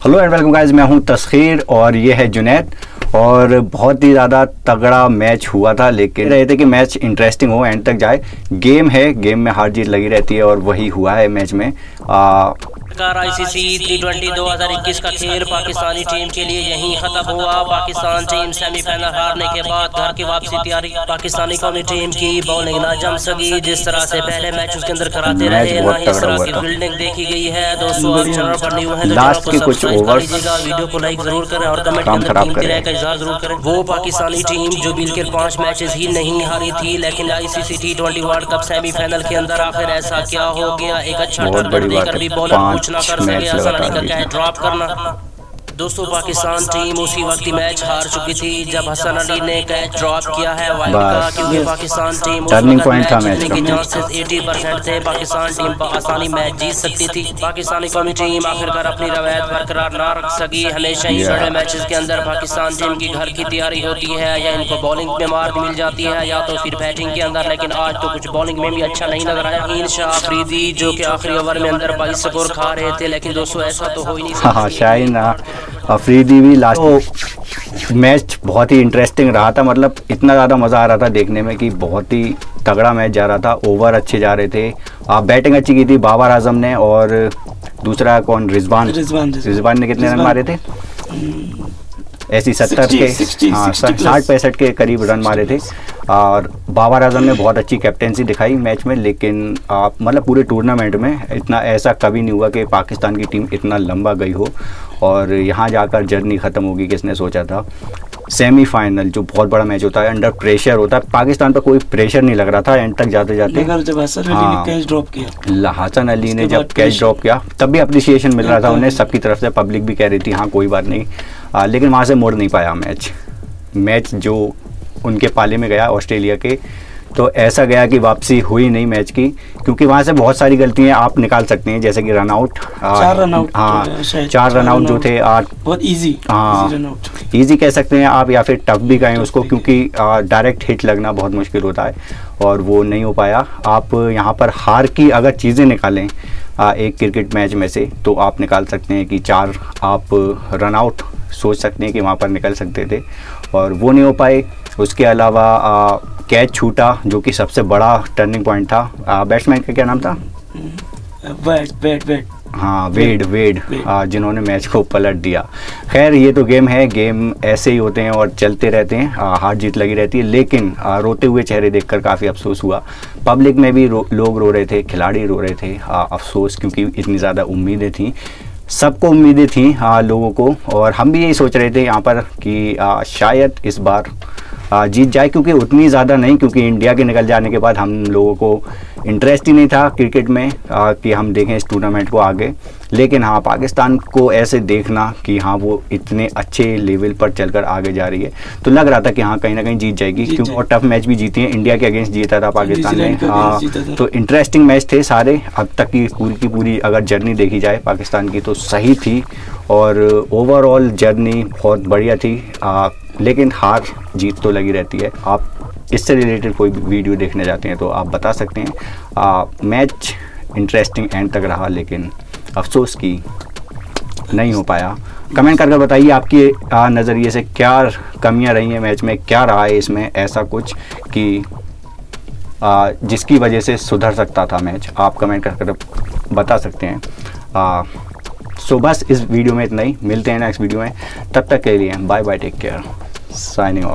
Hello and welcome guys, मैं हूं तस्खीर और ये है जुनैद। और बहुत ही ज़्यादा तगड़ा मैच हुआ था, लेकिन रहे थे कि मैच इंटरेस्टिंग हो, एंड तक जाए। गेम है, गेम में हार जीत लगी रहती है और वही हुआ है मैच में। आईसीसी T20 2021 का खेल पाकिस्तानी टीम के लिए यहीं खत्म हुआ। पाकिस्तान टीम सेमीफाइनल हारने के बाद घर की वापसी तैयारी। पाकिस्तानी कौमी टीम की बॉलिंग ना जम सकी जिस तरह से पहले मैच उसके अंदर कराते रहे, ना ही इस तरह की फील्डिंग देखी गई है। दोस्तों आप चैनल पर न्यू हैं तो चैनल को सब्सक्राइब कर लीजिएगा, वीडियो को लाइक जरूर करें और कमेंट के अंदर कीमती राय का इज़हार जरूर करें। वो पाकिस्तानी टीम जो बिल्कुल 5 मैचेस ही नहीं हारी थी, लेकिन ICC T20 world cup semifinal के अंदर आखिर ऐसा क्या हो गया? एक अच्छा टारगेट देकर भी बॉलर कुछ ना कर सके, हसन अली का कैच ड्रॉप करना। दोस्तों पाकिस्तान टीम उसी वक्त मैच हार चुकी थी जब हसन अली ने कैच ड्रॉप किया है वाइड का, क्योंकि पाकिस्तान टीम उस वक्त मैच जीतने के चांसेस 80% थे। पाकिस्तान टीम आसानी मैच जीत सकती थी। पाकिस्तानी कौमी टीम आखिरकार अपनी रवायत बरकरार ना रख सकी। हमेशा ही बड़े मैचेस के अंदर पाकिस्तान टीम की घर की तैयारी होती है, या इनको बॉलिंग में मार्क मिल जाती है या तो फिर बैटिंग के अंदर, लेकिन आज तो कुछ बॉलिंग में भी अच्छा नहीं नजर आया। शाह अफरीदी जो कि आखिरी ओवर में अंदर 22 स्कोर खा रहे थे, लेकिन दोस्तों ऐसा तो हो ही नहीं सकता। शाहीन अफरीदी भी लास्ट मैच बहुत ही इंटरेस्टिंग रहा था। मतलब इतना ज़्यादा मज़ा आ रहा था देखने में कि बहुत ही तगड़ा मैच जा रहा था। ओवर अच्छे जा रहे थे, बैटिंग अच्छी की थी बाबर आजम ने, और दूसरा कौन, रिजवान ने कितने रन मारे थे? ऐसी 70 के 60-65 के करीब रन मारे थे। और बाबर आजम ने बहुत अच्छी कैप्टेंसी दिखाई मैच में, लेकिन मतलब पूरे टूर्नामेंट में इतना ऐसा कभी नहीं हुआ कि पाकिस्तान की टीम इतना लंबा गई हो और यहाँ जाकर जर्नी ख़त्म होगी। किसने सोचा था? सेमीफाइनल जो बहुत बड़ा मैच होता है, अंडर प्रेशर होता है, पाकिस्तान पर कोई प्रेशर नहीं लग रहा था एंड तक जाते जाते। जब हसन अली ने कैच ड्रॉप किया, हसन अली ने जब कैच ड्रॉप किया तब भी अप्रिसिएशन मिल रहा था उन्हें सबकी तरफ से। पब्लिक भी कह रही थी हाँ कोई बात नहीं, लेकिन वहाँ से मोड़ नहीं पाया मैच जो उनके पाले में गया ऑस्ट्रेलिया के, तो ऐसा गया कि वापसी हुई नहीं मैच की, क्योंकि वहाँ से बहुत सारी गलतियाँ आप निकाल सकते हैं, जैसे कि रन आउट, 4 रन आउट, हाँ 4 रन आउट जो थे, बहुत इजी, हाँ इजी कह सकते हैं आप, या फिर टफ भी कहें उसको, क्योंकि डायरेक्ट हिट लगना बहुत मुश्किल होता है और वो नहीं हो पाया। आप यहाँ पर हार की अगर चीज़ें निकालें एक क्रिकेट मैच में से, तो आप निकाल सकते हैं कि 4 आप रन आउट सोच सकते हैं कि वहाँ पर निकल सकते थे और वो नहीं हो पाए। उसके अलावा कैच छूटा जो कि सबसे बड़ा टर्निंग पॉइंट था। बैट्समैन का क्या नाम था? वेड, जिन्होंने मैच को पलट दिया। खैर ये तो गेम है, गेम ऐसे ही होते हैं और चलते रहते हैं, हार जीत लगी रहती है। लेकिन रोते हुए चेहरे देखकर काफ़ी अफसोस हुआ। पब्लिक में भी लोग रो रहे थे, खिलाड़ी रो रहे थे, अफसोस, क्योंकि इतनी ज़्यादा उम्मीदें थी, सबको उम्मीदें थी लोगों को, और हम भी यही सोच रहे थे यहाँ पर कि शायद इस बार जीत जाए, क्योंकि उतनी ज़्यादा नहीं, क्योंकि इंडिया के निकल जाने के बाद हम लोगों को इंटरेस्ट ही नहीं था क्रिकेट में कि हम देखें इस टूर्नामेंट को आगे। लेकिन हाँ पाकिस्तान को ऐसे देखना कि हाँ वो इतने अच्छे लेवल पर चलकर आगे जा रही है, तो लग रहा था कि हाँ कहीं ना कहीं जीत जाएगी, क्योंकि और टफ मैच भी जीती है। इंडिया के अगेंस्ट जीता था पाकिस्तान ने, तो इंटरेस्टिंग मैच थे सारे। अब तक की पूरी अगर जर्नी देखी जाए पाकिस्तान की तो सही थी, और ओवरऑल जर्नी बहुत बढ़िया थी। लेकिन हार जीत तो लगी रहती है। आप इससे रिलेटेड कोई वीडियो देखने जाते हैं तो आप बता सकते हैं। मैच इंटरेस्टिंग एंड तक रहा, लेकिन अफसोस की नहीं हो पाया। कमेंट करके बताइए आपकी नज़रिए से क्या कमियां रही हैं मैच में, क्या रहा है इसमें ऐसा कुछ कि जिसकी वजह से सुधर सकता था मैच। आप कमेंट करके बता सकते हैं। सो बस इस वीडियो में इतना ही, मिलते हैं नेक्स्ट वीडियो में, तब तक के लिए bye bye, take care, signing of.